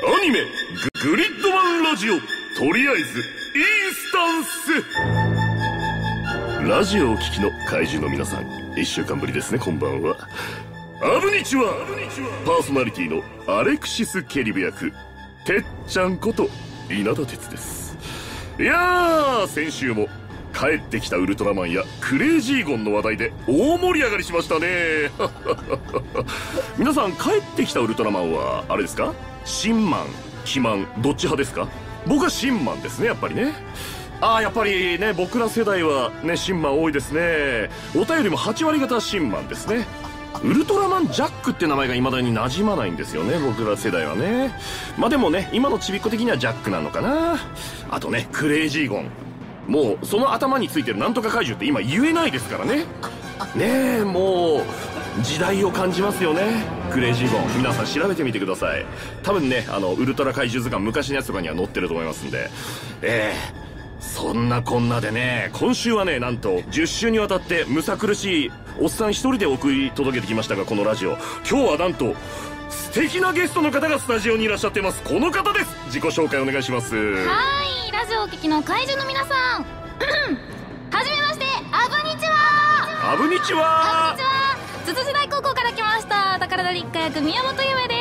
アニメグリッドマンラジオ、とりあえずインスタンス。ラジオを聴きの怪獣の皆さん、1週間ぶりですね。こんばんは。アブニチはパーソナリティのアレクシス・ケリブ役てっちゃんこと稲田哲です。いやー、先週も帰ってきたウルトラマンやクレイジーゴンの話題で大盛り上がりしましたね。皆さん、帰ってきたウルトラマンはあれですか？シンマン、キマン、どっち派ですか？僕はシンマンですね、やっぱりね。やっぱりね、僕ら世代はね、シンマン多いですね。お便りも8割方シンマンですね。ウルトラマンジャックって名前が未だに馴染まないんですよね、僕ら世代はね。まあでもね、今のちびっこ的にはジャックなのかな。あとね、クレイジーゴン。もうその頭についてるなんとか怪獣って今言えないですからね。ねえ、もう時代を感じますよね、クレイジーゴン。皆さん調べてみてください。多分ね、ウルトラ怪獣図鑑昔のやつとかには載ってると思いますんで。そんなこんなでね、今週はね、なんと10週にわたってむさ苦しいおっさん一人で送り届けてきましたが、このラジオ今日はなんと素敵なゲストの方がスタジオにいらっしゃってます。この方です。自己紹介お願いします。 はい、ラジオを聴きの怪獣の皆さんはじめまして、アブニチは。 アブニチは。 つつじ大高校から来ました宝田立花役宮本ゆめです。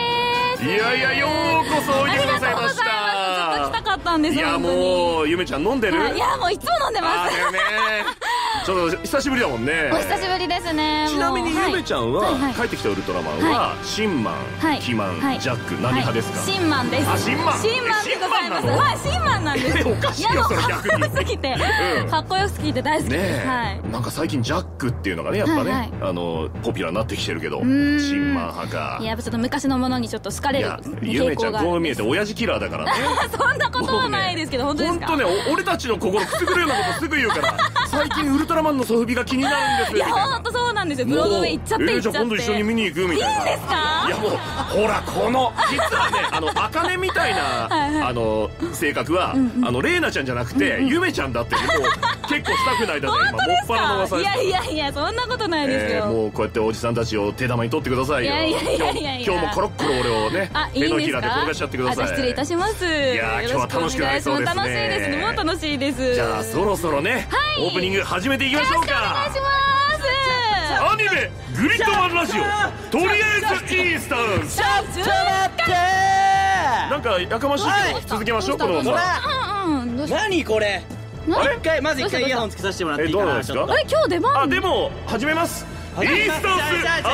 いやいや、ようこそおいでくださいました。 ずっと来たかったんです。 いや、もうゆめちゃん飲んでる？ いや、もういつも飲んでます。 だよね。ちょっと久しぶりだもんね。 お久しぶりですね。 ちなみにゆめちゃんは帰ってきたウルトラマンはシンマン、キマン、ジャック、何派ですか？ シンマンです。 シンマン。 シンマンでございます。はい、シンマンなんです。 おかしいよそれ。逆にかっこよすぎて、かっこよすぎて大好きです。はい。 なんか最近ジャックっていうのがね、やっぱね、ポピュラーになってきてるけど、シンマン派か。 いや、ちょっと昔のものにちょっと好かれる傾向があるんです。 ゆめちゃんこう見えて親父キラーだからね。 そんなことはないですけど、本当ですか？ 本当ね、俺たちの心くすぐるようなことすぐ言うから、最近ウルトラマンのソフビが気になるんですよ。 いや、本当そうなんですよ。ブロードウェイ行っちゃって。 じゃあ今度一緒に見に行くみたいな。 いいんですか？ いや、もうほら、この実はね、茜みたいな性格はレイナちゃんじゃなくてゆめちゃんだって、もう結構スタッフの間で今もっぱらの噂です。 いやいや、そんなことないですよ。 もうこうやっておじさんたちを手玉に取ってくださいよ。今日もコロッコロ俺をね、手のひらで転がしちゃってください。 失礼いたします。 いや、今日は楽しくなりそうですね。 楽しいですね。もう楽しいです。 じゃあそろそろね、オープニング始めていきましょうか。 お願いします。 アニメグリッドマンラジオ、とりあえずインスタンス。 ちょっと待ってー。 なんかやかましいけど続けましょう。このまま。 何これ。まず一回イヤホンつけさせてもらっていいかな。 どうですか？ あれ、今日出番？ でも始めます。インスタンスアブリアクション。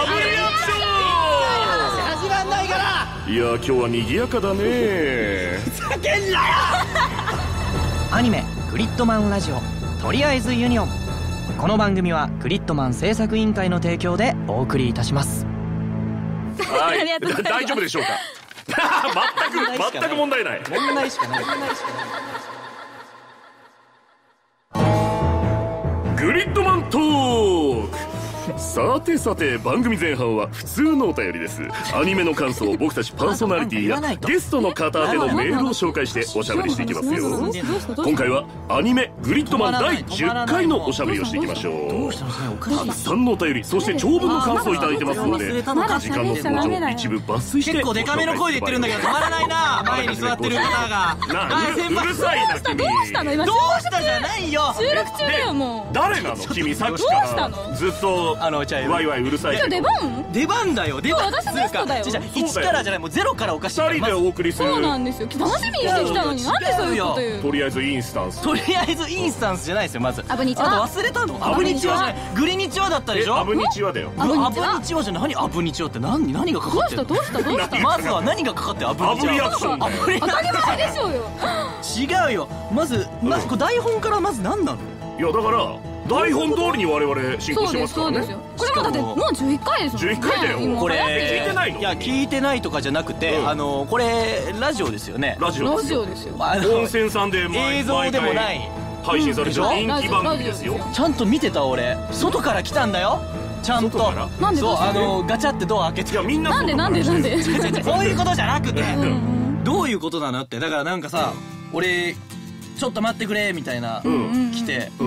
始まんないから。 いや、今日は賑やかだね。 ふざけんなよ。アニメグリッドマンラジオ、とりあえずユニオン。この番組はグリッドマン制作委員会の提供でお送りいたします。 はい、 大丈夫でしょうか？全く問題ない。 問題しかない。 グリッドマントーク。さてさて、番組前半は普通のお便りです。アニメの感想を僕たちパーソナリティやゲストの方宛てのメールを紹介しておしゃべりしていきますよ。今回はアニメグリッドマン第10回のおしゃべりをしていきましょう。たくさんのお便り、そして長文の感想をいただいてますので、時間の都合上一部抜粋して結構デカめの声で言ってるんだけど止まらないな。前に座ってる方がうるさいな君。 どうしたの今？ どうしたじゃないよ。 収録中だよ。もう誰なの君？さっきからずっとワイワイうるさい。 出番だよ。 私ゲストだよ。1からじゃない、もう0からおかしい。 2人でお送りする。 そうなんですよ。楽しみにしてきたのになんでそういうこと言う？ とりあえずインスタンス。 とりあえずインスタンスじゃないですよ。まずアブニチワ。 あと忘れたの？アブニチワじゃない、グリニチワだったでしょ。 アブニチワだよ。 アブニチワじゃない。何アブニチワって何がかかってる？ どうしたまずは何がかかってる？アブニチワ。 アブリアクション。 当たり前でしょうよ。 違うよ。まずこれ台本からまず何なの？ いや、だから台本通りに我々進行してますからね。 これもだってもう11回ですもんね。 11回だよ。 これ聞いてないの？ いや、聞いてないとかじゃなくて、これラジオですよね。 ラジオですよ。温泉さんで映像でもない配信される人気番組ですよ。 ちゃんと見てた俺。外から来たんだよ。ちゃんと。 なんで？ そう、ガチャってドア開けて。 いや、みんななんでこういうことじゃなくて、どういうことなのって。だからなんかさ、俺ちょっと待ってくれみたいな来て、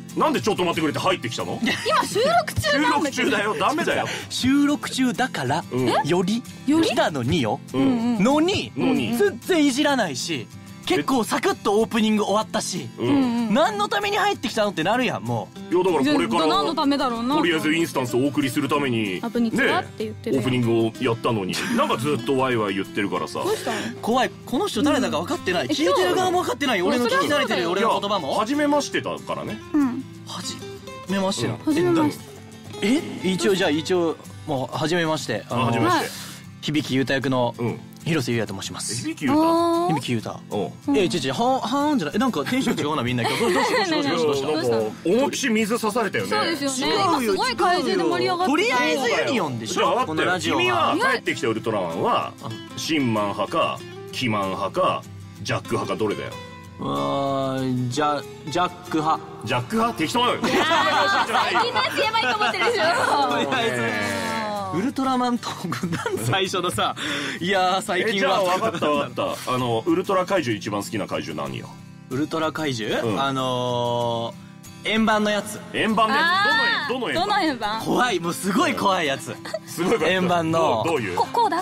なんでちょっと待ってくれて入ってきたの？ 今収録中収録なんだけど。 中だよ、ダメだよ。 収録中だからより来たのによのに全然いじらないし、結構サクッとオープニング終わったし、何のために入ってきたのってなるやん。もういやだからこれから何のためだろうな。 とりあえずインスタンスをお送りするためにアブニチはって言ってるオープニングをやったのになんかずっとワイワイ言ってるからさ。 どうしたの？ 怖い。この人誰だか分かってない。聞いてる側も分かってない。俺の聞き慣れてる俺の言葉も。 初めましてだからね。 はじめましてな。 初めまして。 一応もう初めまして初めまして。 響優太役の広瀬優也と申します。 響優太。 響優太。はーんじゃない。なんかテンション違うなみんな今日。どうしたなんか思いっきり水刺されたよね。 そうですよね。今すごい怪獣で盛り上がって。 とりあえずユニオンでしょこのラジオは。 君は帰ってきたウルトラマンはシンマン派かキマン派かジャック派かどれだよ？ ジャック派。 ジャック派？適当なのよ。 最近のやつやばいと思ってるでしょ。 ウルトラマントークなん最初のさ、いや最近は。 じゃあ分かったウルトラ怪獣一番好きな怪獣何よ？ ウルトラ怪獣？円盤のやつ。 円盤のやつ。どの円盤？ 怖い。もうすごい怖いやつ。 すごい円盤のどういう？ こうだい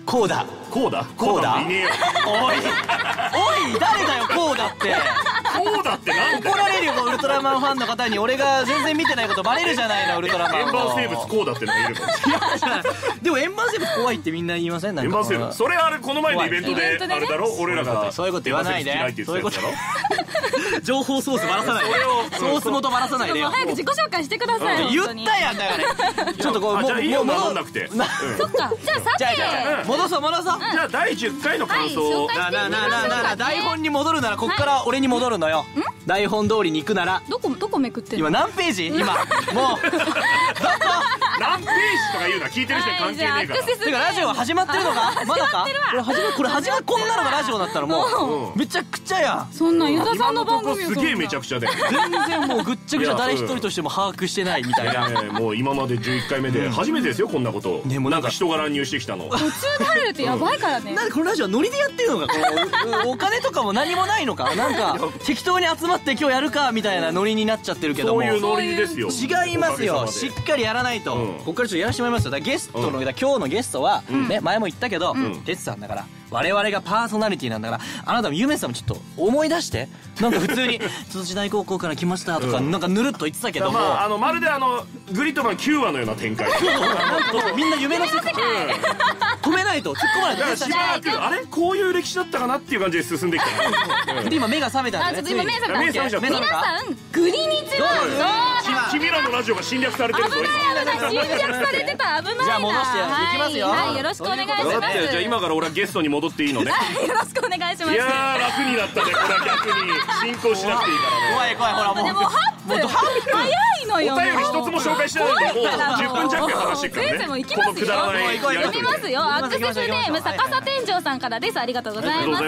ねえよ。おい誰だよこうだって。 こうだってなんだよ。 怒られるよウルトラマンファンの方に。俺が全然見てないことバレるじゃないのウルトラマン。 円盤生物こうだってのがいるの？ でも円盤生物怖いってみんな言いません？ 円盤生物それこの前のイベントであれだろ。俺らがそういうこと言わないで。そういうこと情報ソースばらさないで。ソース元ばらさないでよ。 早く自己紹介してください。 言ったやんだからちょっとこうじゃあいいよ守んなくて。 そっか。じゃあさて戻そう。 じゃあ第10回の感想。 台本に戻るならこっから俺に戻るのよ。台本通りに行くならどこめくってんの？ 今何ページ？今もう何ページとか言うな。聞いてる人に関係ねえから。 てかラジオ始まってるのか？まだか？これ始まこんなのがラジオだったらもうめちゃくちゃやん。 そんなユダさんの番組すげえめちゃくちゃだよ。 全然もうぐっちゃぐちゃ誰一人としても把握してないみたいな。 もう今まで11回目で初めてですよこんなこと。なんか人が乱入してきたの。 途中で入るってやばいからね。 なんでこのラジオノリでやってるのか？お金とかも何もないのか？なんか適当に集まって今日やるかみたいなノリになっちゃってるけども。 そういうノリですよ。 違いますよ。しっかりやらないと。こっからちょっとやらしてもらいますよ。だからゲストの今日のゲストはね前も言ったけど哲さんだから。我々がパーソナリティなんだから、あなたもゆめさんもちょっと思い出して。なんか普通にちょっと時代高校から来ましたとかなんかぬるっと言ってたけども、 まるでグリッドマン9話のような展開。 みんな夢の世界止めないと突っ込まないと。 だからしばらくあれこういう歴史だったかなっていう感じで進んできた。 で今目が覚めたんだね。 今目覚めた。 目覚めた。 皆さんグリニチは君らのラジオが侵略されてるぞ。 侵略されてた。危ないな。 じゃあ戻していきますよ。 はい、よろしくお願いします。 じゃあ今から俺はゲストに戻っていいのね。 よろしくお願いします。 いやー楽になったね。これは逆に進行しなくていいからね。 怖いほらもう 8分早いのよ。 お便り一つも紹介してないんでもう10分弱話してるからね。 先生も行きますよ。 このくだらない行きますよ。アクセスネーム逆さ天井さんからです。ありがとうございます。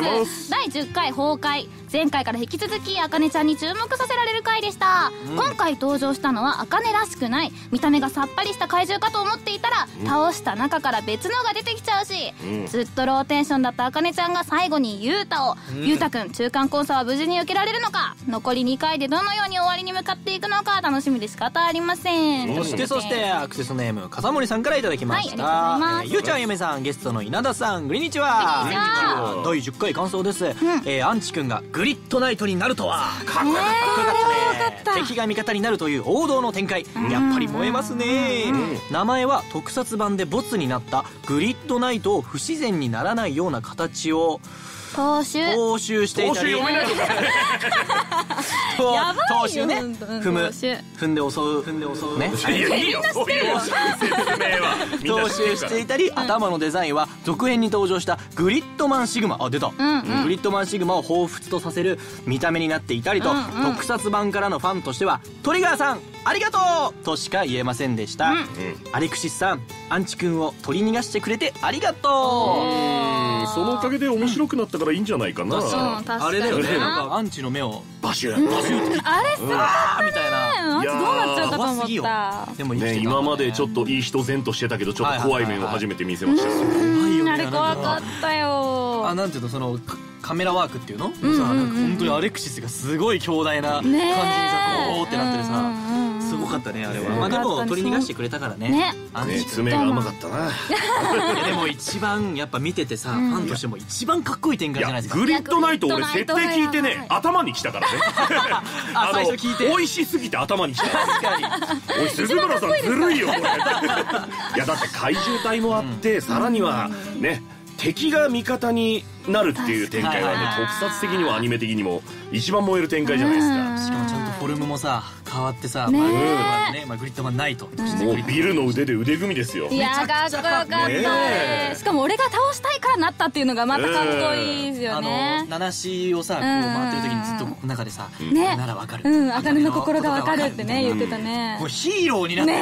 第10回崩壊。前回から引き続きあかねちゃんに注目させられる回でした。今回登場したのはあかねらしくない見た目がさっぱりした怪獣かと思っていたら倒した中から別のが出てきちゃうし、ずっとローテンションだったあかねちゃんが最後にゆうたを、ゆうたくん中間コンサは無事に受けられるのか、残り2回でどのように終わりに向かっていくのか楽しみで仕方ありません。 そしてアクセスネーム笠森さんからいただきました。 はい、ありがとうございます。 ゆうちゃんゆめさん、ゲストの稲田さん、グリニチは第10回感想です。アンチくんがグリッドナイトになるとはかっこよかったね。敵が味方になるという王道の展開、やっぱり燃えますね。名前は特撮版でボツになったグリッドナイトを不自然にならないような形を踏襲していたり、 踏襲読めないのか踏襲ね、踏んで襲うね。 いやいいよそういう説明は。 踏襲していたり、頭のデザインは続編に登場したグリッドマンシグマ、出た、グリッドマンシグマを彷彿とさせる見た目になっていたりと、特撮版からのファンとしてはトリガーさんありがとうとしか言えませんでした。アレクシスさん、アンチ君を取り逃がしてくれてありがとう。 そのおかげで面白くなったからいいんじゃないかな。 あれだよね、なんかアンチの目をバシューバシューってあれすごかったね。 みたいな。 アンチどうなっちゃうかと思った。 でもね、今までちょっといい人然としてたけどちょっと怖い面を初めて見せました。 あれ怖かったよ。 なんていうの、そのカメラワークっていうのさ、なんか本当にアレクシスがすごい強大な感じにさ、ゴーってなってるさ、すごかったねあれは。まあでも取り逃がしてくれたからね。 爪が甘かったな。 でも一番やっぱ見ててさ、ファンとしても一番かっこいい展開じゃないですか。 グリッドナイト俺設定聞いてね、頭に来たからね。 最初聞いて美味しすぎて頭に来た。 確かに。 おい鈴村さんずるいよこれ。いやだって怪獣隊もあって、さらにはね、敵が味方になるっていう展開はね、特撮的にもアニメ的にも一番燃える展開じゃないですか。 しかもちゃんとフォルムもさ変わってさ、グリッドマンナイトとしてもうビルの腕で腕組みですよ。 いやかっこよかったね。しかも俺が倒したいからなったっていうのがまたかっこいいですよね。 ナナシをさこう回ってる時にずっとこの中でさ、ならわかる、 茜の心がわかるってね言ってたね。 もうヒーローになってる。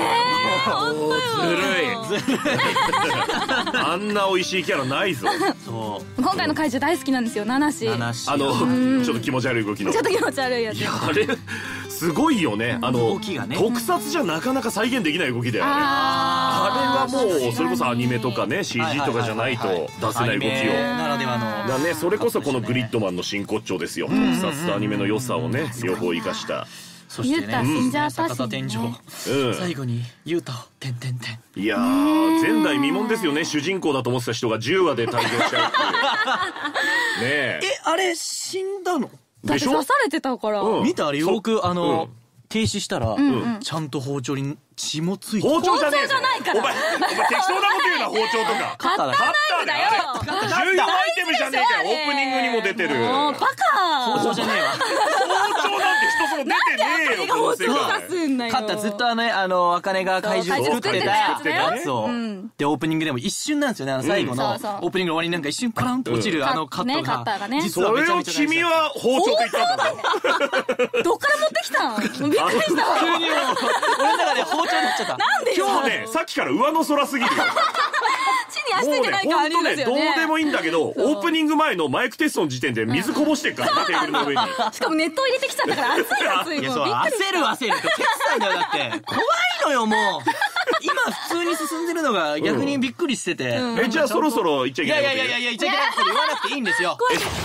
ずるい。あんな美味しいキャラないぞ。 今回の怪獣大好きなんですよ、ナナシ。ちょっと気持ち悪い動きの。 ちょっと気持ち悪いやつ。 いやあれすごいよね。 動きがね、 特撮じゃなかなか再現できない動きだよね。あれはもうそれこそアニメとかね CG とかじゃないと出せない動きを。 ならではのだね。それこそこのグリッドマンの真骨頂ですよ。特撮とアニメの良さをね両方生かした。 そしてね、逆田天井、最後にユータを点々点。 いやー前代未聞ですよね。主人公だと思ってた人が10話で退場しちゃうっていうね。 あれ死んだのだって刺されてたから。 見たあれよく停止したらちゃんと包丁に血もついて。 包丁じゃねえ。 包丁じゃないから。 お前適当なこと言うな。包丁とかカッターナイフだよ。 重要アイテムじゃねえかよ。オープニングにも出てる。 バカ。 包丁じゃねえわ。 包丁なんて一つも出てねえよ。 包丁刺すんだよ。 カッターずっと茜が怪獣を作ってたやつをでオープニングでも一瞬なんですよね。最後のオープニングの終わりになんか一瞬パランと落ちるカッターが実はめちゃめちゃ。 それを君は包丁と言ったんだぞ。 どっから持ってきたん？びっくりしたわ。 急に俺の中で包丁になっちゃった。 なんでよ。 今日ねさっきから上の空すぎるよ。 地に足ついてない感ありますよね。 どうでもいいんだけどオープニング前のマイクテストの時点で水こぼしてっからなテーブルの上に。 しかも熱湯入れてきちゃったから熱い。 いやそう焦る決済だよ。だって怖いのよもう。今普通に進んでるのが逆にびっくりしてて。 じゃあそろそろ言っちゃいけない。 いや言っちゃいけないこと言わなくていいんですよ。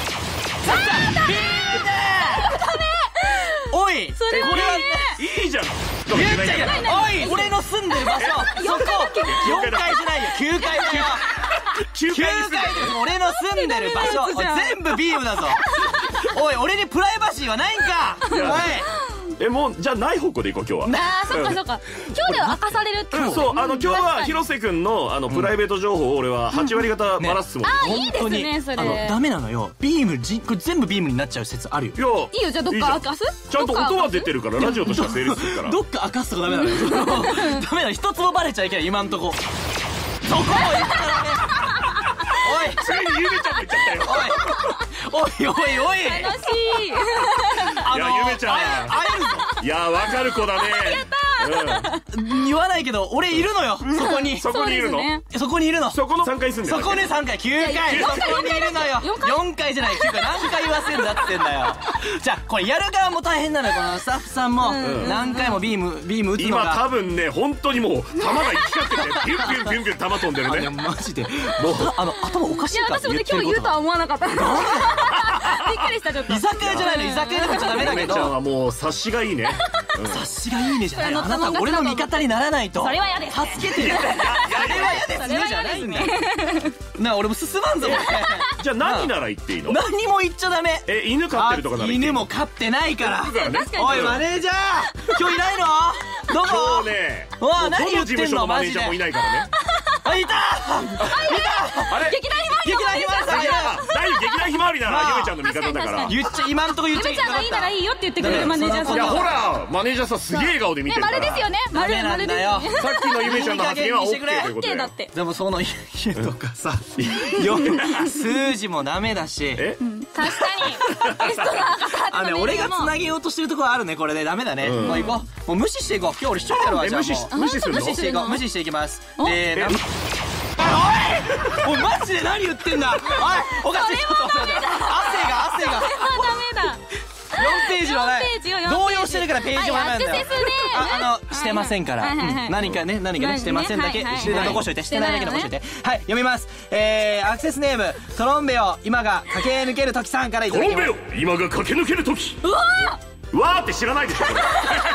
おいそれはいいじゃん。 言っちゃいけない。おい俺の住んでる場所そこ4階じゃないよ9階だよ。9階です俺の住んでる場所全部ビームだぞ。おい俺にプライバシーはないんか。おいもうじゃあない方向で行こう今日は。 ああそっかそっか。今日では明かされるってこと。 そう今日は広瀬くんのプライベート情報を俺は8割方ばらすつもり。 あいいですねそれ。 ダメなのよビームこれ全部ビームになっちゃう説あるよ。 いいよじゃあどっか明かす。 ちゃんと音は出てるからラジオとしては成立するから。 どっか明かすとかダメなのよ。ダメなの一つもバレちゃいけない今んとこ。そこも言ったらね。おいついにゆめちゃんも言っちゃったよ。 おい楽しい。 いやゆめちゃん会えるぞ。 いや分かる子だね。 言わないけど俺いるのよそこに。 そこにいるの。 そこにいるの。 そこの3階住んでる。 そこね3階9階そこにいるのよ。4階じゃない9階何回言わせんだってんだよ。じゃあこれやる側も大変なのよ。このスタッフさんも何回もビーム打つのが今多分ね本当にもう弾が行きかけてピュンピュンピュンピュン弾飛んでるね。 マジでもう頭おかしいから。 いや私もね今日言うとは思わなかった。びっくりしたちょっと。 居酒屋じゃないの。居酒屋とかじゃダメだけど。 ゆめちゃんはもう察しがいいね。 察しがいいねじゃない。あなた俺の味方にならないと。 それは嫌です。 助けてる。それは嫌ですねじゃないんだよ。な俺も進まんぞ。 じゃあ何なら言っていいの？ 何も言っちゃダメ。 犬飼ってるとかなら犬も飼ってないから。 確かに。 おいマネージャー今日いないの？どこ？ 今日ねどの事務所のマネージャーもいないからね。 いた。 あれ劇団ひまわりのマネージャーさん。 劇団ひまわりならゆめちゃんの味方だから。 今んとこ言っちゃいけなかった。 ゆめちゃんがいいならいいよって言ってくれるマネージャーさん。 いやほらマネージャーさんすげえ笑顔で見てるから。 丸ですよね。丸ですよ。 さっきのゆめちゃんの発言は OK ということだって。 でもその家とかさ数字もダメだし。 確かに。 俺がつなげようとしてるところあるねこれで。ダメだね。もう行こう。もう無視していこう。今日俺しちゃうからわ。 無視するの？ 無視していきます。でおいマジで何言ってんだ。おいおかしい。ちょっと汗が。 それはダメだ。 ページのね動揺してるからページもやばいんだよ。してませんから。何かねしてませんだけ残しといて、してないだけ残しといて。はい、読みます。アクセスネームトロンベオ今が駆け抜ける時さんからいただきます。 トロンベオ今が駆け抜ける時。うわーって知らないでしょ。お前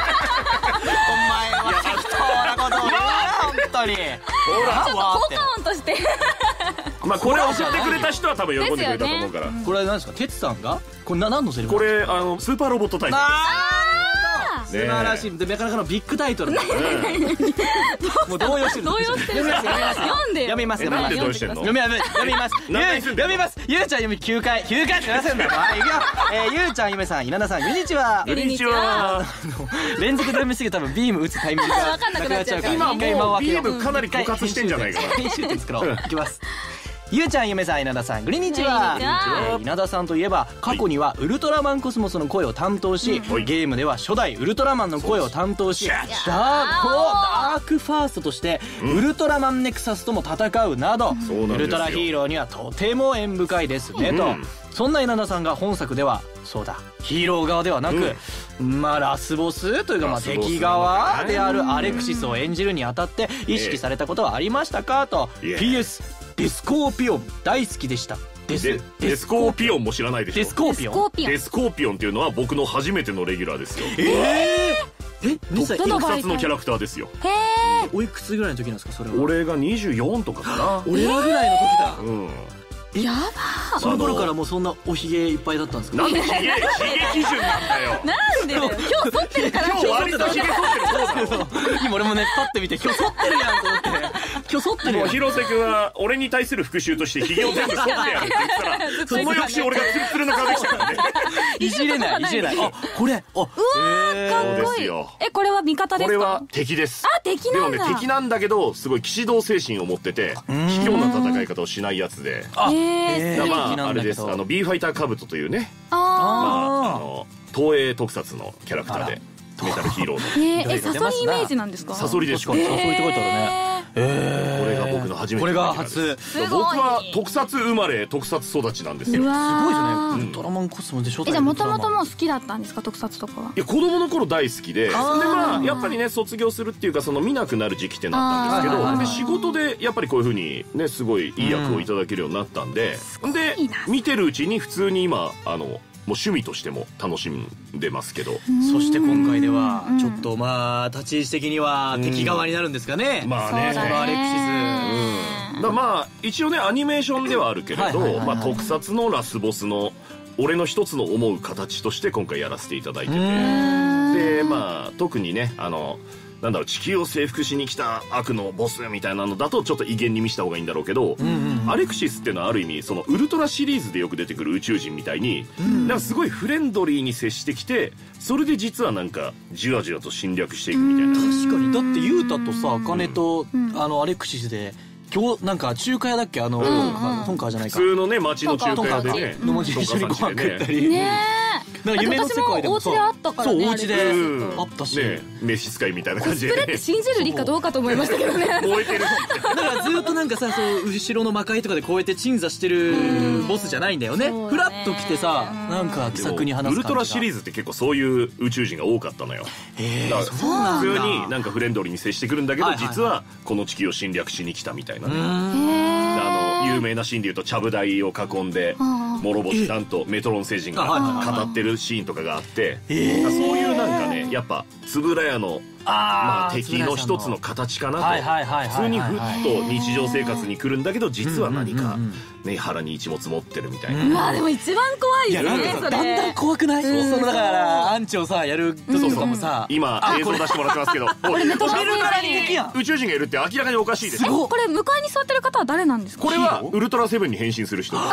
は適当なことを言うな本当に。 ほら、ちょっと効果音として。 まあこれを教えてくれた人は多分喜んでくれたと思うから。 これ何ですか、哲さんがこれ何のセリフ？ これスーパーロボットタイプ。 素晴らしい。なかなかのビッグタイトル。もう動揺してる。 読みます。 読みます。読みます。ゆうちゃん読み9回って言わせんだよ。はい、いくよ。ゆうちゃん、ゆめさん、稲田さん、こんにちは。連続で読みすぎて多分ビーム打つタイミングが分かんなくなっちゃうから。 今もうビームかなり枯渇してんじゃないかな。 編集点作ろう。いきます。ゆうちゃん、ゆめさん、稲田さん、こんにちは。稲田さんといえば過去にはウルトラマンコスモスの声を担当し、ゲームでは初代ウルトラマンの声を担当し、ダークファーストとしてウルトラマンネクサスとも戦うなど、ウルトラヒーローにはとても縁深いですねと。そんな稲田さんが本作ではそうだヒーロー側ではなく、まあラスボスというかまあ敵側であるアレクシスを演じるにあたって意識されたことはありましたかと。 PS デスコーピオン大好きでした。 デスコーピオンも知らないでしょ。 デスコーピオンっていうのは僕の初めてのレギュラーですよ。特撮のキャラクターですよ。 へえ。 おいくつぐらいの時なんですかそれは？ 俺が24とかかな。 俺らぐらいの時だ。 やばー。 その頃からもうそんなおひげいっぱいだったんですか？ なんでひげ基準なんだよ。 なんでだよ。今日剃ってるから。 今日割とひげ剃ってる。 今俺もねパッて見て今日剃ってるやんと思って。今日剃ってるやん。 広瀬君は俺に対する復讐としてひげを全部剃ってやるって言ったら、その翌週俺がツルツルの顔できたからね。 いじれない。あ、これ。 うわー、かっこいい。これは味方ですか？ これは敵です。 あ、敵なんだ。 でもね、敵なんだけどすごい騎士道精神を持ってて卑怯な戦い方をしないやつで。あれです。B ファイターカブトというね、東映特撮のキャラクターでメタルヒーローの。 サソリイメージなんですか？ サソリでしょ。 サソリって書いてあるね。 これが僕の初めてのレギュラーです。僕は特撮生まれ特撮育ちなんですよ。 すごいですね。ウルトラマンコスモで初代。 じゃあもともともう好きだったんですか特撮とかは？ いや子供の頃大好きで、まあやっぱりね卒業するっていうかその見なくなる時期ってなったんですけど、で仕事でやっぱりこういう風にねすごいいい役をいただけるようになったんで、で見てるうちに普通に今もう趣味としても楽しんでますけど。 そして今回ではちょっとまあ立ち位置的には敵側になるんですかね。 まあね、 そのアレクシス。 まあ一応ねアニメーションではあるけれど、まあ特撮のラスボスの俺の一つの思う形として今回やらせていただいてて、でまあ特にねなんだろう地球を征服しに来た悪のボスみたいなのだとちょっと威厳に見せた方がいいんだろうけど、アレクシスっていうのはある意味そのウルトラシリーズでよく出てくる宇宙人みたいに、なんかすごいフレンドリーに接してきて、それで実はなんかじわじわと侵略していくみたいな。 確かに。だってユータとさ茜とアレクシスで今日なんか中華屋だっけトンカーじゃないか。 普通のね町の中華屋でねの文字一緒にご飯食ったり。なんか夢の世界でも私もお家であったからね。 そうお家であったし、 召使いみたいな感じで。 コスプレって信じる理かどうかと思いましたけどね。 燃えてる。 だからずっとなんかさそう後ろの魔界とかでこうやって鎮座してるボスじゃないんだよね。フラッと来てさなんか気さくに話す感じが。 ウルトラシリーズって結構そういう宇宙人が多かったのよ。だから普通になんかフレンドリーに接してくるんだけど実はこの地球を侵略しに来たみたいなね。有名なシーンでいうとちゃぶ台を囲んで諸星さんとメトロン星人が語ってるシーンとかがあって、そういうなんかねやっぱ円谷のまあ敵の一つの形かなと。普通にふっと日常生活に来るんだけど実は何かね腹に一物持ってるみたいな。 まあでも一番怖いですねそれ。 だんだん怖くない？そのだからアンチをさやる時とかもさ今映像出してもらってますけど、 これメトロンに宇宙人がいるって明らかにおかしいですよ。 これ向かいに座ってる方は誰なんですか？ これはウルトラセブンに変身する人です。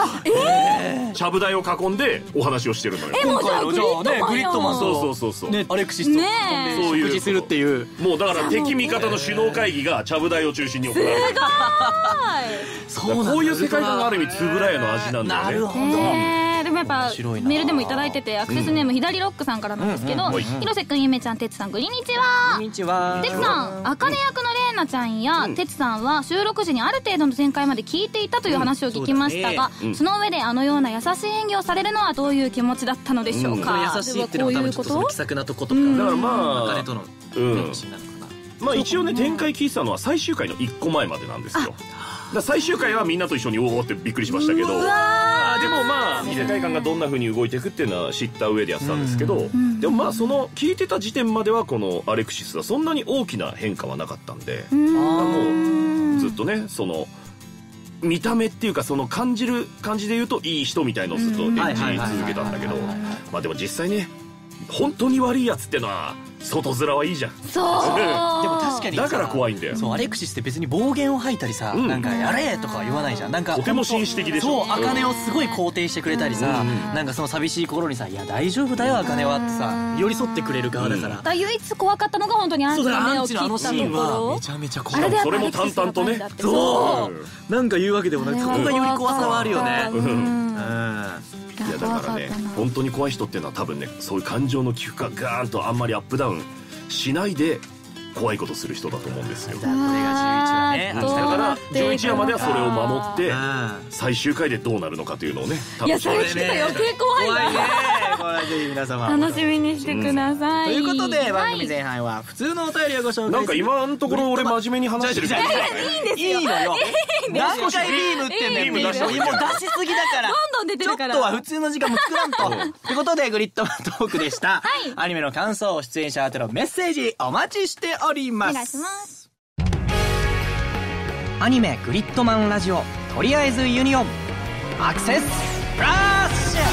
ちゃぶ台を囲んでお話をしてるのよ。 もうじゃあグリッドマンそうアレクシスとそういう食事するっていう。 もうだから敵味方の首脳会議がちゃぶ台を中心に行われる。 すごい。 こういう世界観がある意味円谷の味なんだよね。 なるほど。ででもやっぱメールでもいただいてて、アクセスネーム左ロックさんからなんですけど、広瀬くん、ゆめちゃん、てつさん、グリニチは。 こんにちは。 てつさん、あかね役のれいなちゃんやてつさんは収録時にある程度の展開まで聞いていたという話を聞きましたが、その上であのような優しい演技をされるのはどういう気持ちだったのでしょうか。 優しいっていうのは多分ちょっとその気さくなとことか、 だからまああかねとの話になるのかな。 まあ一応ね、展開聞いてたのは最終回の1個前までなんですよ。だから最終回はみんなと一緒におおってびっくりしましたけど、でもまあ世界観がどんな風に動いていくっていうのは知った上でやってたんですけど、でもまあその聞いてた時点まではこのアレクシスはそんなに大きな変化はなかったんで、もうずっとね、その見た目っていうかその感じる感じで言うといい人みたいのをずっと演じ続けたんだけど、まあでも実際ね、本当に悪いやつってのは外面はいいじゃん。 そうでも確かにだから怖いんだよ。 そう、アレクシスって別に暴言を吐いたりさ、なんかやれとかは言わないじゃん。なんかとても紳士的でしょ。 そう、あかねをすごい肯定してくれたりさ、なんかその寂しい心にさ、いや大丈夫だよあかねはってさ、寄り添ってくれる側だから。 だから唯一怖かったのが本当にアンチの目を切ったとこそうだ、アンチのあのシーンはろめ。ちゃめちゃ怖い。 それも淡々とね。 そうなんか言うわけでもなく、そこがより怖さはあるよね。 いやだからね、本当に怖い人っていうのは多分ね、そういう感情の起伏がガーンとあんまりアップダウンしないで怖いことする人だと思うんですよ。 これが11話ね。 だから11話まではそれを守って最終回でどうなるのかというのをね、 いや、それ聞くと余計怖いな。 怖いね。これぜひ皆様楽しみにしてください。 ということで番組前半は普通のお便りをご紹介する。 なんか今のところ俺真面目に話してるけど、 いいのよ。何回ビームってんだよ。ビーム出しすぎだから。 どんどん出てるから。 ちょっとは普通の時間も作らんと。ということでグリッドマントークでした。アニメの感想、出演者宛てのメッセージお待ちしております。 お願いします。 アニメグリッドマンラジオ、とりあえずユニオンアクセスフラッシュ。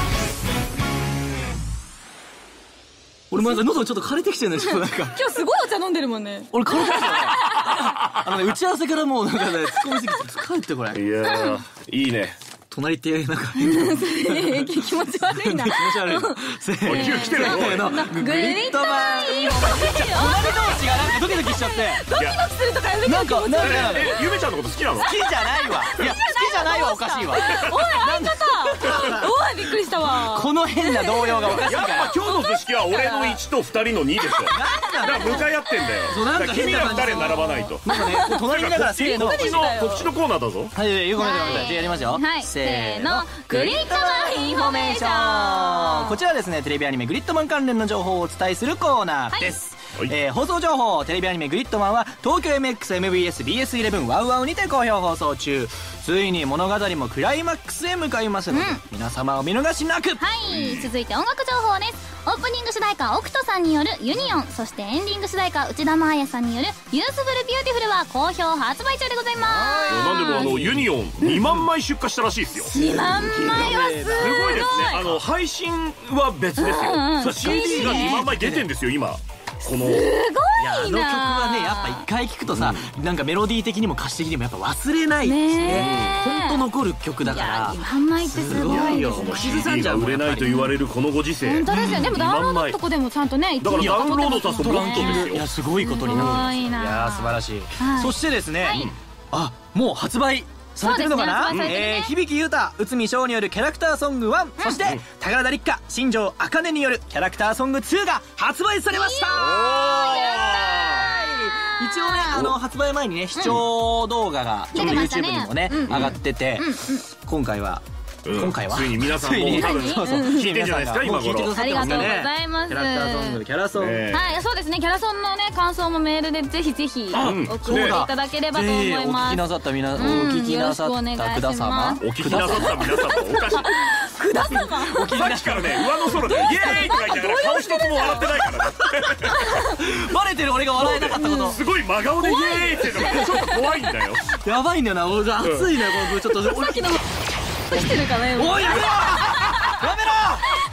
俺なんか喉ちょっと枯れてきてるの、ちょっとなんか今日すごいお茶飲んでるもんね。 俺枯れてきたね。打ち合わせからもうなんかね、突っ込みすぎて疲れてこれ。 いやーいいね。 隣ってなんか気持ち悪いな。 気持ち悪いな。せー 9来てるよ。 グリッドマンいいよ。 隣同士がなんかドキドキしちゃって。 ドキドキするとかやめて。 なんかゆめちゃんのこと好きなの？ 好きじゃないわ。いや、好きじゃないわ、おかしいわ。 おい、相方。おい、びっくりしたわ。 この変な動揺がおかしいから。 やっぱ今日の図式は俺の1と2人の2でしょ。だから向かい合ってんだよ。だから君ら2人並ばないと。 なんかね、隣にいながらせーの。 こっちのコーナーだぞ。 はい、ごめんなさい。じゃあやりますよ。せーの。グリッドマンインフォメーション。こちらはですね、テレビアニメグリッドマン関連の情報をお伝えするコーナーです。放送情報、テレビアニメグリッドマンは東京 MXMBS-BS11 ワウワウにて好評放送中。ついに物語もクライマックスへ向かいますので、皆様お見逃しなく。 はい、続いて音楽情報です。オープニング主題歌オクトさんによるユニオン、そしてエンディング主題歌内田真礼さんによるユースフルビューティフルは好評発売中でございます。 なんでもユニオン2万枚出荷したらしいですよ。 2万枚はすごい。 すごいですね。配信は別ですよ。CD が2万枚出てんですよ今。このすごいな。 あの曲はね、やっぱ一回聴くとさ、なんかメロディー的にも歌詞的にもやっぱ忘れないですね。ほんと残る曲だから。 2万枚ってすごいですね。 CD が売れないと言われるこのご時世。 本当ですよ。でもダウンロードのとこでもちゃんとね、 だからダウンロード足すとランキングですよ。 いや、すごいことになる。いや、素晴らしい。そしてですね、あ、もう発売されてるのかな。響優太、内海翔によるキャラクターソング1、そして宝田立花、新庄茜によるキャラクターソング2が発売されました。一応ね、発売前にね、視聴動画がちょっと YouTube にもね上がってて、今回はついに皆さんもう多分聞いてんじゃないですか今頃。 ありがとうございます。 キャラクターソング、キャラソン、 はい、そうですね。キャラソンのね感想もメールでぜひぜひ送っていただければと思います。 お聞きなさった皆さん、お聞きなさったくださま、 お聞きなさった皆さんもおかしい。 くださま。 さっきからね上の空でイエーイとか言いながら顔一つも笑ってないからね。 バレてる俺が笑えなかったこと。 すごい真顔でイエーイっていうのがちょっと怖いんだよ。 やばいんだよな。俺が熱いねこのちょっと。 さっきのしてるかな。 おいやめろ。やめろ。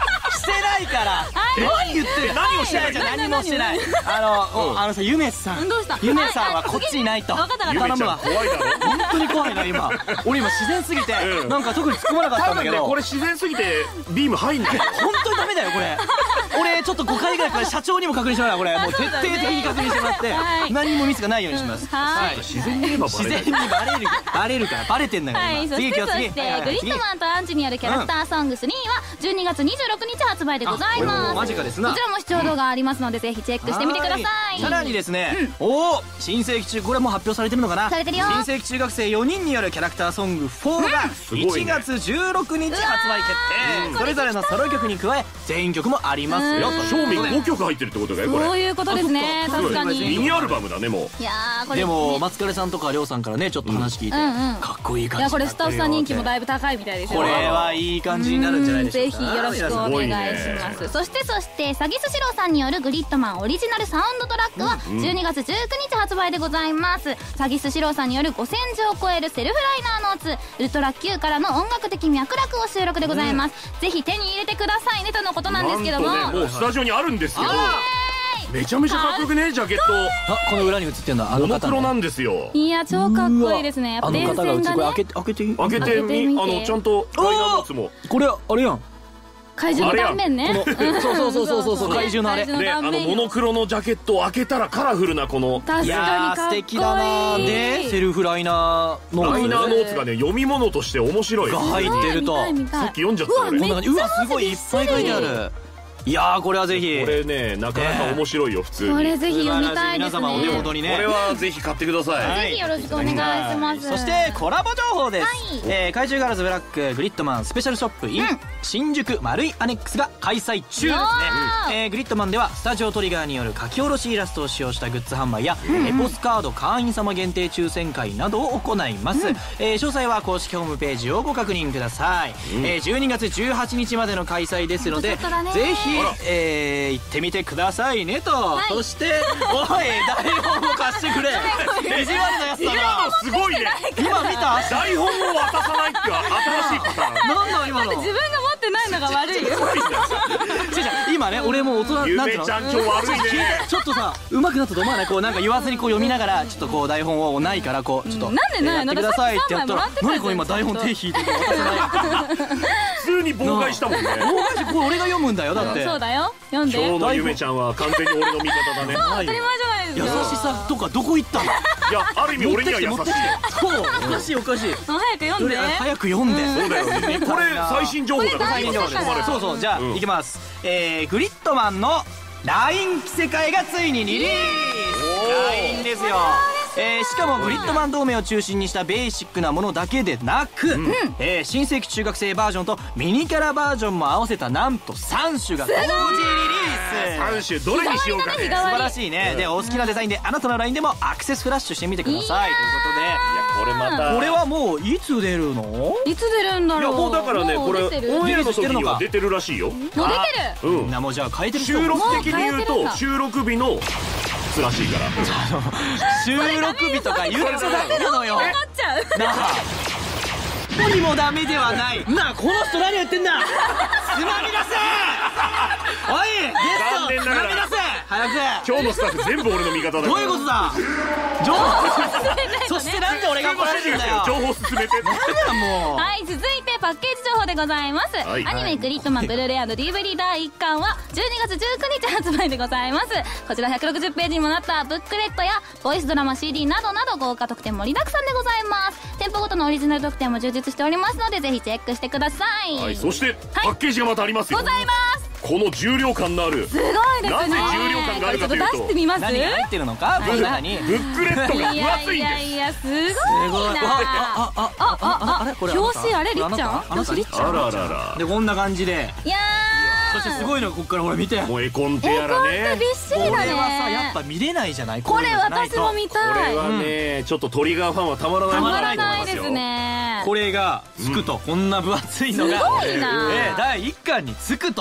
ないから何言ってる何をしてない何もしてないさゆめさんどうしたゆめさんはこっちにいないと分かったゆめちゃん怖いだろ。 本当に怖いな今俺今自然すぎてなんか特に突っ込まなかった多分ねんだけどこれ自然すぎてビーム入んない。 本当にダメだよこれ俺ちょっと5回ぐらいこれ社長にも確認してもらうこれもう徹底的に確認してもらって何もミスがないようにしますはい自然に言えばバレない。 自然にバレるからバレてんだよはい、そしてグリットマンとアンチによるキャラクターソング3は12月26日発売でございます。 マジかですなこちらも視聴動画ありますのでぜひチェックしてみてください。 さらにですね新世紀中これも発表されてるのかなされてるよ新世紀中学生4人によるキャラクターソング4が1月16日発売決定それぞれのソロ曲に加え全員曲もありますよ正味5曲入ってるってことだよこれ。 そういうことですね。確かに。 ミニアルバムだねもう。 いやーこれでも松枯さんとかりょうさんからねちょっと話聞いてかっこいい感じいやこれスタッフさん人気もだいぶ高いみたいですよ。 これはいい感じになるんじゃないでしょうか。 ぜひよろしくお願いします。そしてサギスシローさんによるグリットマンオリジナルサウンドトラックは12月19日発売でございます。サギスシローさんによる5000字を超えるセルフライナーノーツウルトラ Q からの音楽的脈絡を収録でございます。ぜひ手に入れてくださいねとのことなんですけども、 なんとねもうスタジオにあるんですけどめちゃめちゃかっこよくねジャケット。 この裏に映ってるのはモノクロなんですよ。 いや超かっこいいですね。やっぱ電線がね開けてみ開けてみちゃんとライナーノーツもこれあれやん怪獣の断面ね。 そう怪獣のあれねモノクロのジャケットを開けたらカラフルなこの確かにかっこいい。 素敵だな。でセルフライナーノライナーノーツがね読み物として面白い。 が入ってるとさっき読んじゃった俺。 こんな感じ。うわすごいいっぱい書いてある。いやーこれはぜひこれねなかなか面白いよ普通に。 これぜひ読みたいですね。 皆様お手元にねこれはぜひ買ってください。 ぜひよろしくお願いします。 そしてコラボ情報です。怪獣ガールズブラックグリットマンスペシャルショップ in 新宿丸いアネックスが開催中ですね。グリットマンではスタジオトリガーによる書き下ろしイラストを使用したグッズ販売やエポスカード会員様限定抽選会などを行います。詳細は公式ホームページをご確認ください。12月18日までの開催ですのでぜひ行ってみてくださいねと。そしておい台本を貸してくれ。意地悪なやつだな。 今のすごいね。 今見た台本を渡さないって新しいパターン。 なんだ今の。 自分が持ってないのが悪いよ。 今ね俺も大人なんていうのゆめちゃん今日悪いね。 ちょっとさ上手くなったと思わない。こうなんか言わずにこう読みながらちょっとこう台本をないからこうちょっとなんでないの。 やってくださいってやったらさっき3枚もらってたじゃん何これ今台本手引いてて渡せない。 普通に妨害したもんね。 大返しこれ俺が読むんだよだって。 そうだよ読んで。 今日のゆめちゃんは完全に俺の味方だね。 当たり前じゃないです優か。 しさとかどこ行ったの。 いやある意味俺には優しい。 そうおかしいおかしい。 早く読んで。 早く読んで。 そうだよ。これ最新情報だから。 最新情報ですそうそうじゃあいきます。グリットマンの LINE 着せ替えがついにリリース。LINE ですよ。しかもグリットマン同盟を中心にしたベーシックなものだけでなく、新世紀中学生バージョンとミニキャラバージョンも合わせたなんと3種が同時リリース。 3種どれにしようかね。 素晴らしいね。でお好きなデザインであなたの LINE でもアクセスフラッシュしてみてくださいというこれまたことで、これはもういつ出るの。 いつ出るんだろう。 いやもうだからねこれオンエアの時には出てるらしいよ。 もう出てる。 みんなもうじゃあ変えてる人収録的に言うと収録日のらしいから。 収録日とか言っちゃダメなのよ。 なっちゃう。 なあここにもダメではない。なあこの人何言ってんだ。つまみ出せ。おいゲストつまみ出せ早く。 今日のスタッフ全部俺の味方だ。 どういうことだ。情報そしてなんで俺が怒られるんだよ。 情報進めて。 もうはい続いてパッケージ情報でございます。アニメグリットマンブルーレイ&DVD 第1巻は12月19日発売でございます。こちら160ページにもなったブックレットやボイスドラマ CD などなど豪華特典盛りだくさんでございます。店舗ごとのオリジナル特典も充実しておりますのでぜひチェックしてください。 はいそしてパッケージがまたありますよ。 ございます。 この重量感のある。 すごいですね。 なぜ重量感があるかというとちょっと出してみます。 何が入ってるのか。ブックレットが分厚いんです。 いやすごいな。あ表紙あれりっちゃん。表紙りっちゃん。 あらあらあら。 でこんな感じで。 いやそしてすごいのこっからほら見て。 もう絵コンテやらね。 びっしりだね。 これはさやっぱ見れないじゃない。 これ私も見たい。 これはねちょっとトリガーファンはたまらない。 たまらないですね。 これがつくとこんな分厚いのがすごいな。 第1巻につくと。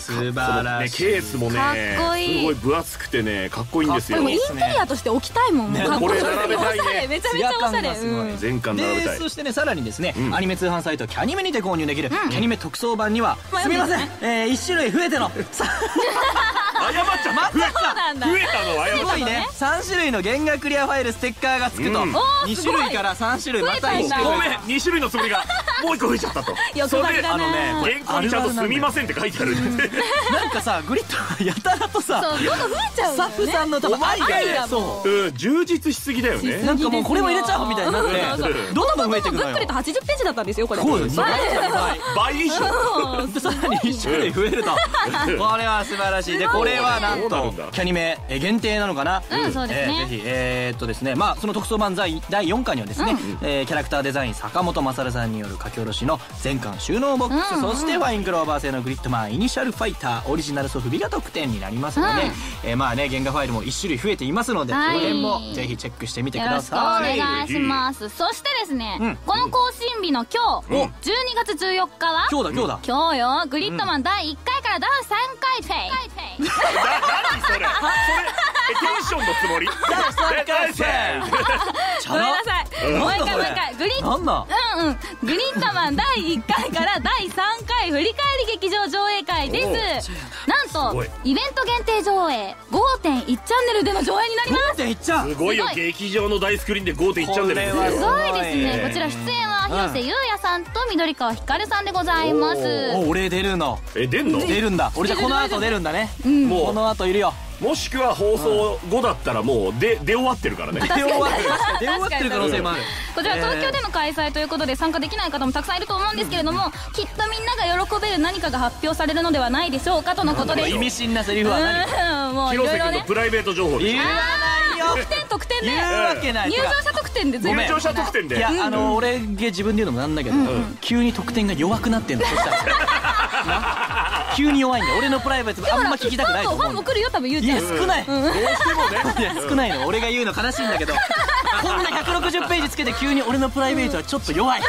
素晴らしい。 ケースもねかっこいい、 すごい分厚くてねかっこいいんですよ。 これインテリアとして置きたいもん。 これ並べたいね。 めちゃめちゃおしゃれ。 全巻並べたい。 そしてねさらにですね、アニメ通販サイトキャニメにて購入できるキャニメ特装版には、すみません、1種類増えての謝っちゃった。増えたの謝っすごいね、3種類の原画クリアファイルステッカーがつくと、2種類から3種類また1種類、 ごめん2種類のつもりがもう1個増えちゃったと。それで原稿にちゃんとすみませんって書いてある。 なんかさグリットやたらとさそうどんどん増えちゃう。 スタッフさんの多分愛がね、 そう充実しすぎだよね。 なんかもうこれも入れちゃおうみたいになってどんどん増えてくのよ。 ぶっくりと80ページだったんですよこれ。 そうですね、 倍以上。 さらに1種類増えるとこれは素晴らしい。でこれはなんとキャニメ限定なのかな。 そうですね。 ぜひですね、まあその特装版第4巻にはですね、キャラクターデザイン坂本勝さんによる書き下ろしの全巻収納ボックス、そしてファインクローバー製のグリッドマンイニシャルファイターオリジナルソフビが特典になりますので、まあね原画ファイルも1種類増えていますので、その辺もぜひチェックしてみてください。 よろしくお願いします。そしてですね、この更新日の今日12月14日は今日だ今日よ、グリッドマン第1回から第3回何それテンションのつもり。 3回戦ごめんなさい、もう一回グリッドマン第1回から第3回振り返り劇場上映会です。なんとイベント限定上映 5.1 チャンネルでの上映になります。 5.1 ちゃんすごいよ。劇場の大スクリーンで 5.1 チャンネル。 すごいですね。こちら出演は広瀬優也さんと緑川光さんでございます。 俺出るの。 出んの？ 出るんだ。俺じゃこの後出るんだね。 もうこの後いるよ。 もしくは放送後だったらもう出終わってるからね。 出終わってる可能性もある。 こちら東京での開催ということで参加できない方もたくさんいると思うんですけれども、きっとみんなが喜べる何かが発表されるのではないでしょうかとのことです。 意味深なセリフは何？ もういろいろね。 広瀬君のプライベート情報です。 言わないよ。 特典で言うわけない。 入場者特典で入場者特典で。 いや俺が自分で言うのもなんだけど、急に特典が弱くなってんの。そしたら急に弱いんだ。俺のプライベートあんま聞きたくないと思う。 ファンも来るよ多分。言うちゃん少ない。 どうしてもね。 いや少ないの。俺が言うの悲しいんだけど、こんな160ページつけて急に俺のプライベートはちょっと弱い。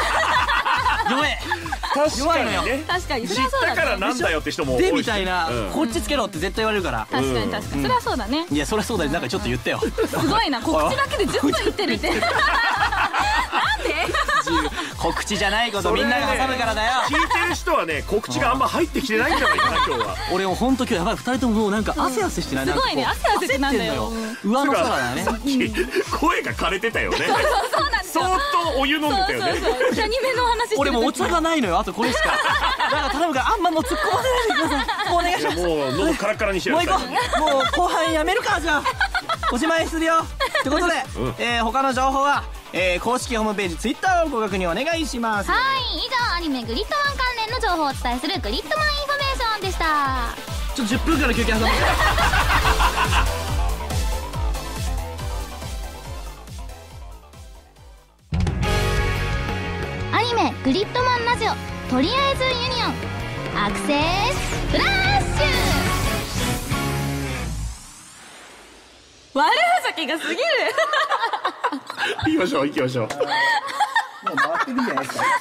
確かにね。 確かに知ったからなんだよって人も多いし。 でみたいな、こっちつけろって絶対言われるから。 確かにそれはそうだね。 いやそりゃそうだよ。なんかちょっと言ってよ。 すごいな、告知だけで10分いってるって。なんで？ 告知じゃないことみんなが挟むからだよ。 聞いてる人はね告知があんま入ってきてないんじゃないかな今日は。 俺も本当今日やばい。2人とももうなんか汗してない。 すごいね、汗ってなんだよ。 上の空だね。 声が枯れてたよね。 そうなんですよ。 相当お湯飲んでたよね。 キャニメの話してる。 俺もお茶がないのよ。あとこれしか。だから頼むからあんまもう突っ込ませないでください。もうお願いします。 もう喉カラカラにしてやる。 もう行こう。もう後半やめるかじゃあ。おしまいするよ。ってことで、他の情報は公式ホームページ Twitter をご確認お願いします。 はい、以上アニメグリッドマン関連の情報をお伝えするグリッドマンインフォメーションでした。 ちょっと10分から休憩挟んで。 アニメグリッドマンラジオ、とりあえずユニオンアクセスフラッシュ。悪ふざけがすぎる。 行きましょう行きましょう。 もう回ってるんじゃないですか。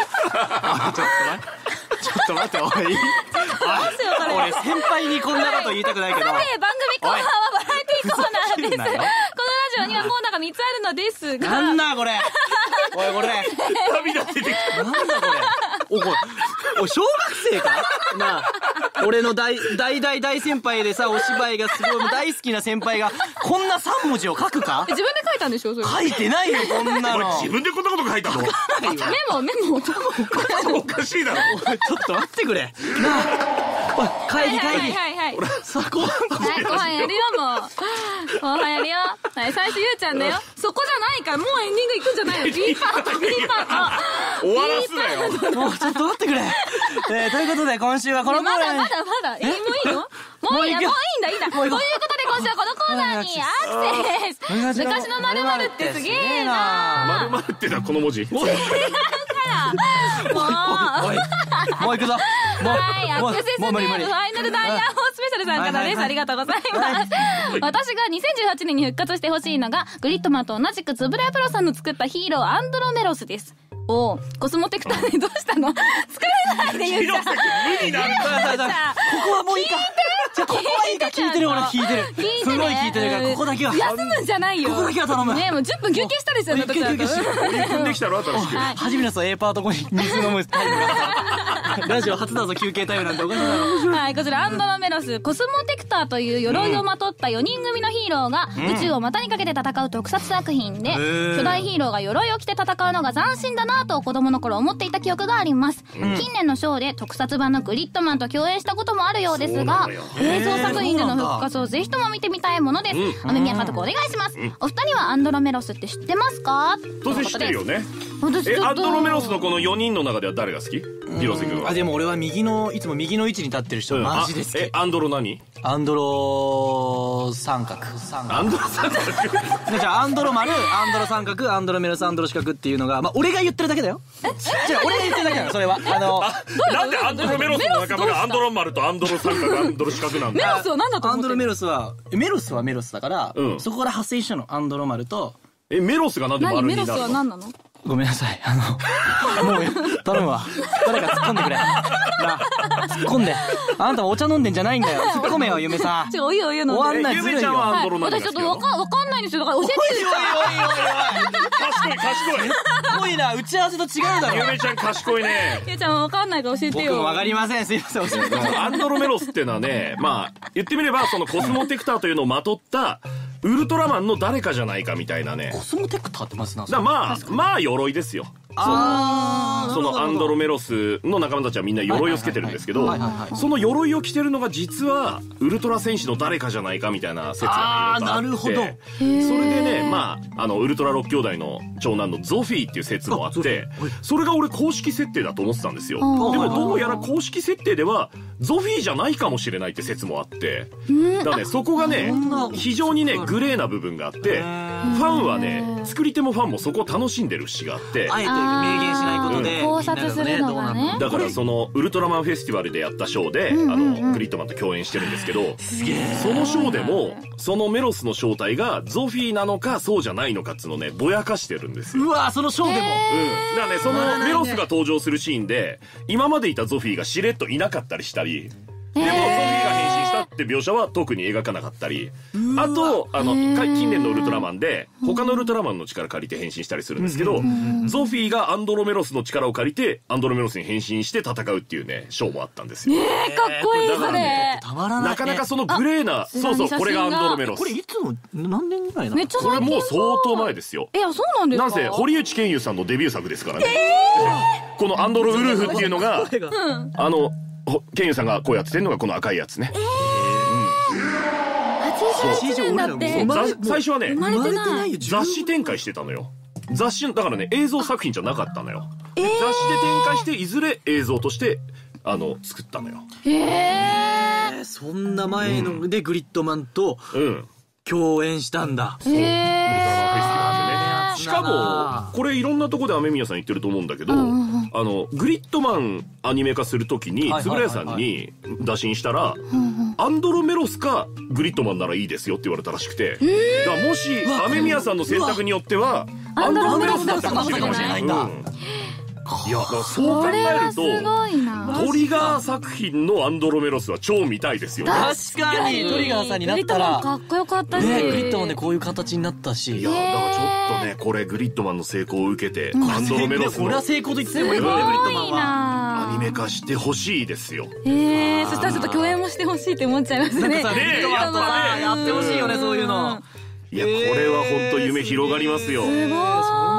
ちょっと待っておい。俺先輩にこんなこと言いたくないけど。 さて番組後半はバラエティーコーナーです。このラジオにはコーナーが3つあるのですが。 なんだこれ。おいこれ。 涙出てきた。 なんだこれ。おい小学生かなあ。俺の大先輩でさ、お芝居がすごい大好きな先輩がこんな3文字を書くか。 自分で書いたんでしょそれ。 書いてないよこんなの。 自分でこんなこと書いたの。 メモおかしいだろ。 ちょっと待ってくれなあ。おい会議さあ後半やるよ。もう後半やるよ。はい、最初ゆうちゃんだよ。そこじゃないからもうエンディングいくんじゃないの。B パート終わらすなよ。 もうちょっと待ってくれ。ということで今週はこのコーナーにまだもういいの？もういいんだ。ということで今週はこのコーナーにアクセス。昔の〇〇ってすげえな。 〇〇ってのはこの文字。 もう行くぞ。 はい、アクセスネームファイナルダイヤホースペシャルさんからです。ありがとうございます。私が2018年に復活してほしいのがグリッドマンと同じくつぶらやプロさんの作ったヒーローアンドロメロスです。 をコスモテクターでどうしたの？疲れないで言っちゃう。 無理なんだ。 ここはもういいか。じゃあここはいいか。聞いてる、俺聞いてる。すごい聞いてるから、ここだけは。 休むんじゃないよ。 ここだけは頼む。 ね、もう10分休憩したりするんだったら。 踏んできたろ、新しく。 初めてそう A パート後に水飲むタイムがあった。ラジオ初だぞ、休憩タイムなんておかしいだろ。 はい、こちらアンドロメロスコスモテクターという鎧をまとった4人組のヒーローが宇宙を股にかけて戦う特撮作品で、巨大ヒーローが鎧を着て戦うのが斬新だなと子供の頃思っていた記憶があります。近年のショーで特撮版のグリッドマンと共演したこともあるようですが、映像作品での復活をぜひとも見てみたいものです。雨宮監督お願いします。お二人はアンドロメロスって知ってますか？ 当然知ってるよね。 私アンドロメロスのこの4人の中では誰が好き？広瀬君は。 でも俺はいつも右の位置に立ってる人マジで好き。 アンドロ何？ アンドロ三角。 アンドロ三角。 じゃあアンドロ丸、アンドロ三角、アンドロメロス、アンドロ四角っていうのが、まあ俺が言ってるだけだよ。違う、俺が言ってるだけだよ、それは。 なんでアンドロメロスの仲間がアンドロ丸とアンドロ三角、アンドロ四角なんだ？ メロスは何だと思ってる？ アンドロメロスはメロスだから、そこから派生したの、アンドロ丸と。 メロスがなんで丸になるの？ メロスは何なの？ ごめんなさい。もう、頼むわ。誰か突っ込んでくれ。なあ、突っ込んで。あんたもお茶飲んでんじゃないんだよ。突っ込めよ、ゆめさん。 おいおいおいの。 終わんないずるいよ。 ゆめちゃんはアンドロ何が好き？ 私ちょっとわかんないんですよ。だから教えてよ。 賢い。 多いな、打ち合わせと違うだろ。 ゆめちゃん賢いね。 ゆめちゃんわかんないから教えてよ。 僕もわかりません。すいません、教えて。 アンドロメロスっていうのはね、まあ、言ってみればそのコスモテクターというのをまとったウルトラマンの誰かじゃないかみたいなね。 コスモテクターってますな。 まあ鎧ですよ。そのアンドロメロスの仲間たちはみんな鎧をつけてるんですけど、その鎧を着てるのが実はウルトラ戦士の誰かじゃないかみたいな説があって、それでね、まあウルトラ6兄弟の長男のゾフィーっていう説もあって、それが俺公式設定だと思ってたんですよ。でもどうやら公式設定ではゾフィーじゃないかもしれないって説もあって、だからね、そこがね非常にねグレーな部分があって、ファンはね、作り手もファンもそこを楽しんでる節があって、 あえて明言しないことで考察するのがね。 だからそのウルトラマンフェスティバルでやったショーでグリッドマンと共演してるんですけど、そのショーでもそのメロスの正体がゾフィーなのかそうじゃないのかっつうのねぼやかしてるんですよ。 うわ、そのショーでも。 だからね、そのメロスが登場するシーンで今までいたゾフィーがしれっといなかったりしたり、でもゾフィーが変身したって描写は特に描かなかったり、あと近年のウルトラマンで他のウルトラマンの力借りて変身したりするんですけど、ゾフィーがアンドロメロスの力を借りてアンドロメロスに変身して戦うっていうねショーもあったんですよ。 かっこいいそれ。 なかなかそのグレーな、そうこれがアンドロメロス。 これいつの何年ぐらいなの？ めっちゃこれもう相当前ですよ。 そうなんですか？ なんせ堀内健雄さんのデビュー作ですからね。このアンドロウルフっていうのがケンユさんがこうやってるのがこの赤いやつね。 88年だって。 最初はね、 生まれてない。 雑誌展開してたのよ。雑誌だからね、映像作品じゃなかったのよ。雑誌で展開していずれ映像として作ったのよ。 そんな前のでグリッドマンと共演したんだ。 しかもこれいろんなとこで雨宮さん言ってると思うんだけど、グリッドマンアニメ化するときに円谷さんに打診したら、アンドロメロスかグリッドマンならいいですよって言われたらしくて、だからもし雨宮さんの選択によってはアンドロメロスだったかもしれないんだ。いや、だからそう考えるとトリガー作品のアンドロメロスは超見たいですよね。 確かにトリガーさんになったらかっこよかったし、 グリッドマンでこういう形になったし、 いやだからちょっとね、これグリッドマンの成功を受けてアンドロメロスの俺は成功と言ってもいいよね、グリッドマンはアニメ化してほしいですよ。 そしたらちょっと共演もしてほしいって思っちゃいますね。 やってほしいよね、そういうの。 いや、これは本当夢広がりますよ。 すごい。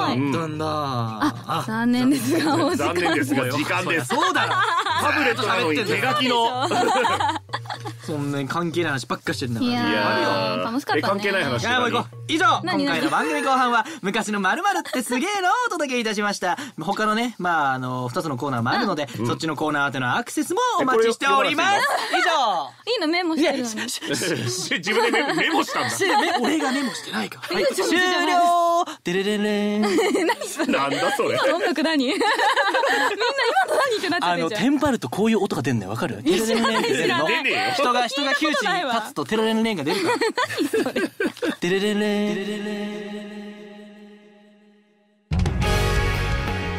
残念ですが残念ですが時間です。 そうだろ、 タブレットなのに手書きのそんなに関係ない話ばっかしてるんだから。 いや楽しかったね。 関係ない話。 以上、今回の番組後半は昔の〇〇ってすげえのをお届けいたしました。他のね、2つのコーナーもあるので、そっちのコーナー宛てのアクセスもお待ちしております。以上。 いいのメモしてるのに。 自分でメモしたんだ。 俺がメモしてないから。終了。デレレレン。 なんだそれ。 音楽何？みんな今の何ってなっちゃってるじゃん。 テンパるとこういう音が出んのよ、わかる？テレレレンって出るの。人が窮地に立つとテレレレンが出るから。何それ。テレレレン。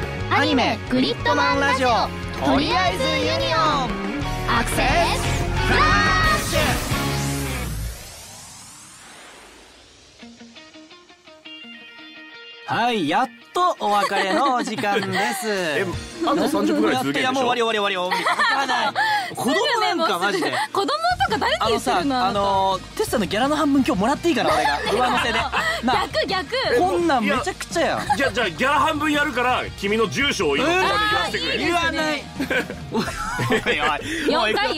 アニメグリッドマンラジオとりあえずユニオンアクセスフラッシュ。 はい、やっとお別れのお時間です。 あと30分ぐらい続けるでしょ。 いやもう終わりわからない。子供なんかマジで子供とか誰に言ってるの。 テスタのギャラの半分今日もらっていいかな俺が上乗せで。 逆こんなんめちゃくちゃや。 じゃあギャラ半分やるから君の住所を今まで言わせてくれ。 言わない。 4回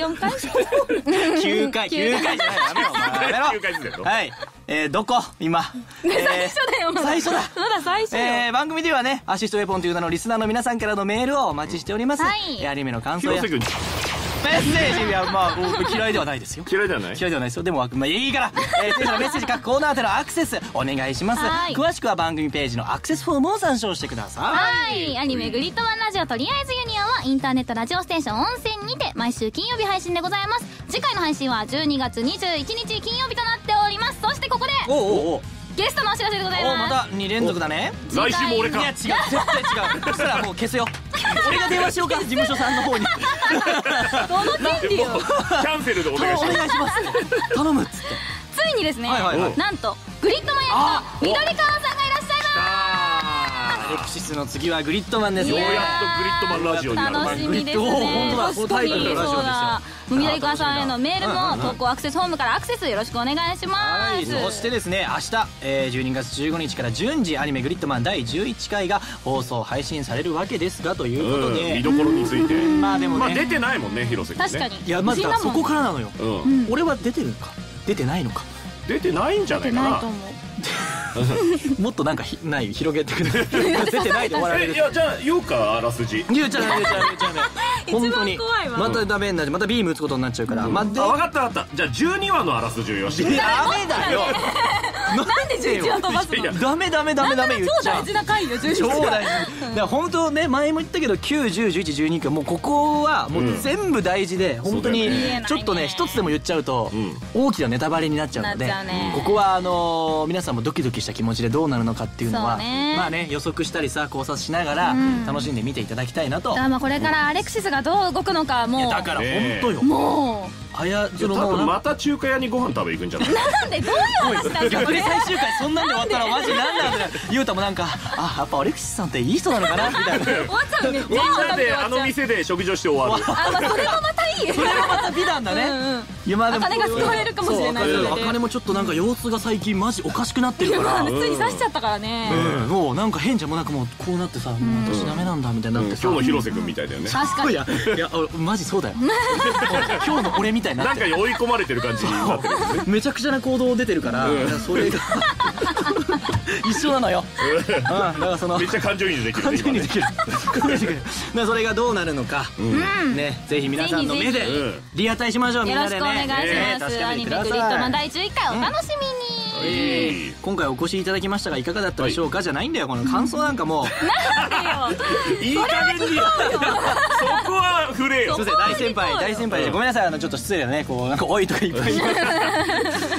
9回じゃない。やめろ 9回ですよ。 はい。どこ今最初だ。番組ではね、アシストウェポンという名のリスナーの皆さんからのメールをお待ちしております。アニメの感想やメッセージはまあ嫌いではないですよ。 嫌いではないですよ。でもまあいいからテスタのメッセージ各コーナーでのアクセスお願いします。詳しくは番組ページのアクセスフォームを参照してください。 アニメグリッドマンラジオとりあえずユニオンはインターネットラジオステーション音声にて毎週金曜日配信でございます。次回の配信は12月21日金曜日となっております。そしてここでゲストのお知らせでございます。 また2連続だね。 来週も俺か。 いや違う、絶対違う。そしたらもう消すよ。俺が電話しようか、事務所さんの方に。 どの権利をキャンセルでお願いします。 頼むっつって。 ついにですね、なんとグリッドマン役の緑川さんがいらっしゃいます。 アレクシスの次はグリッドマンです。 ようやっとグリッドマンラジオになる。 楽しみですね。 本当だ、このタイトルのラジオですよ。 緑川さんへのメールも投稿アクセスフォームからアクセスよろしくお願いします。 そしてですね、明日12月15日から順次アニメグリッドマン第11回が放送配信されるわけですが、ということで見どころについてまあでもね出てないもんね、広瀬君ね。 確かに。 いやまずそこからなのよ。俺は出てるのか出てないのか。 出てないんじゃないかな。 もっとなんか広げてくれ。出てないで終わられる。 いやじゃあ言うか、あらすじ。 言うちゃう本当にまたダメになって、またビーム打つことになっちゃうから。分かったじゃあ12話のあらすじをよし。 ダメだよ。 なんで11話飛ばすの。 ダメ言っちゃう。 超大事な回よ、11 超話。 大事。だから本当ね、前も言ったけど9、10、11、12かもうここはもう全部大事で、本当にちょっとね一つでも言っちゃうと大きなネタバレになっちゃうので、ここは皆さんもドキドキした気持ちでどうなるのかっていうのはまあね、予測したりさ考察しながら楽しんで見ていただきたいなと。 まあこれからアレクシスがどう動くのかもう。 だから本当よ。 もう多分また中華屋にご飯食べ行くんじゃない。 なんでどういう話なんですか。 最終回そんなんで終わったらマジなんだって。ゆうたもなんかやっぱアレクシスさんっていい人なのかなみたいな。 終わっちゃうね。 みんなであの店で食事をして終わる。 それもまたいい。 それもまた美談だね。 金が救われるかもしれない。 あかねもちょっとなんか様子が最近マジおかしくなってるから。 ついに刺しちゃったからね。 もうなんか変じゃもなくもうこうなってさ、私ダメなんだみたいになってさ。 今日の広瀬君みたいだよね。 確かに。 いやマジそうだよ。今日の俺みたいになってる。 なんか追い込まれてる感じになってる。 めちゃくちゃな行動出てるから、それが一緒なのよ。だからそのめっちゃ感情移入できる。 感情移入できる。それがどうなるのかね、ぜひ皆さんの目でリアタイしましょう。みんなでね。 よろしくお願いします。アニメグリッドマン第11回お楽しみに。 今回お越しいただきましたがいかがだったでしょうかじゃないんだよ。この感想なんかもなんでよ。 いい加減にそこは触れよ。 すいません、大先輩でごめんなさい。ちょっと失礼だね。こうなんかおいとかいっぱい言いました。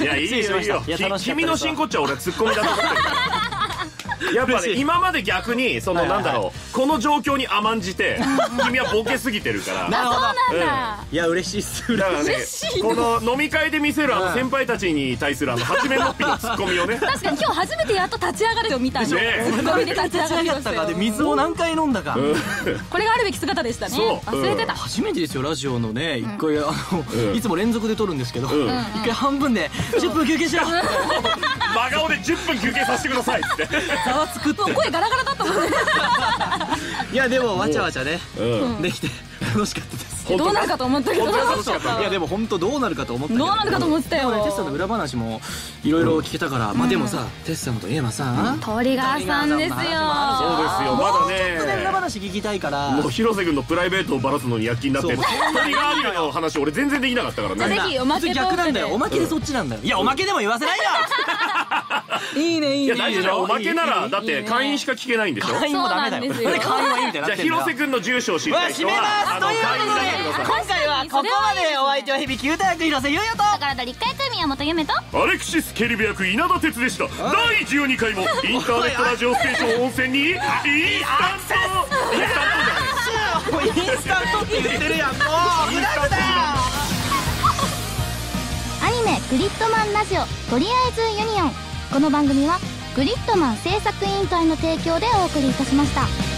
いやいいよ。君の真骨頂俺はツッコミだと思ってる。やっぱね、今まで逆にそのなんだろう、この状況に甘んじて君はボケすぎてるから。 なるほど。いや嬉しいっす。 だからね、この飲み会で見せる先輩たちに対する八面六臂のツッコミをね。 確かに今日初めてやっと立ち上がるよ見たの。ツッコミで立ち上がるよしたよ。 水を何回飲んだか。 これがあるべき姿でしたね。忘れてた。 初めてですよラジオのね。一回いつも連続で撮るんですけど、一回半分で10分休憩しろ。 真顔で10分休憩させてくださいって。 ざわつくって。 声ガラガラだったもんね。 いやでもわちゃわちゃねできて楽しかったです。 どうなるかと思ったけど。 いやでも本当どうなるかと思ったけど。 どうなるかと思ってたよ。 テッサの裏話もいろいろ聞けたから。まあでもさ、テッサのといえばさトリガーさんですよ。 そうですよ。まだね。 裏話聞きたいから。 もう広瀬君のプライベートをバラすのに躍起になってトリガーアニメの話俺全然できなかったからね。 ぜひおまけ逆なんだよ。おまけでそっちなんだよ。いやおまけでも言わせないよ。 いいねいいね。 いや大丈夫だよ。おまけならだって会員しか聞けないんでしょ。 会員もダメだよ。会員はいいみたいな。じゃあ広瀬君の住所を知りたい人は閉めますということで今回はここまで。お相手は響き歌役広瀬優也と宝田立海久美宮本ゆめとアレクシス・ケリブ役稲田哲でした。第12回もインターネットラジオステーション温泉にインスタントって言ってるやん。もうグダグダ。 アニメグリッドマンラジオとりあえずユニオン。この番組はグリッドマン制作委員会の提供でお送りいたしました。